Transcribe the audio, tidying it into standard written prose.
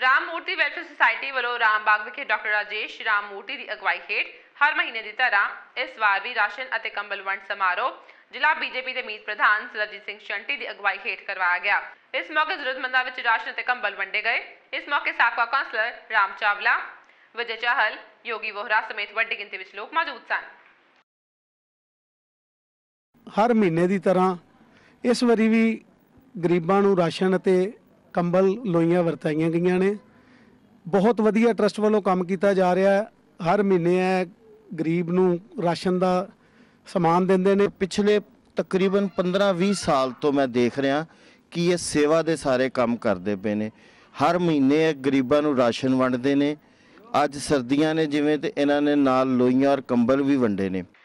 राम मूर्ति welfare society वालों रामबाग विखे doctor Rajesh Ram Murti की अगवाई हेठ हर महीने की तरह इस बार भी राशन और कंबल वंड समारोह जिला बीजेपी के मीत प्रधान सरबजीत सिंह शंटी की अगवाई हेठ करवाया गया। इस मौके जरूरतमंदों में राशन और कंबल वंडे गए। इस मौके साबका कौंसलर राम चावला, विजय चाहल, योगी वोहरा समेत वड्डी गिनती में लोग मौजूद सन। हर महीने की तरह इस वारी भी गरीबां नूं राशन ਅਤੇ कंबल लोइयां वरताईयां गईयां ने। बहुत वधिया ट्रस्ट वालों काम किया जा रहा है। हर महीने गरीब नूं राशन का समान देंदे ने। पिछले तकरीबन 15-20 साल तो मैं देख रहा कि ये सेवा के सारे काम करते पे ने। हर महीने गरीबां नूं राशन वंडदे ने। अज सर्दियां ने जिवें ते इन्हां ने नाल लोइयां और कंबल भी वंडे ने।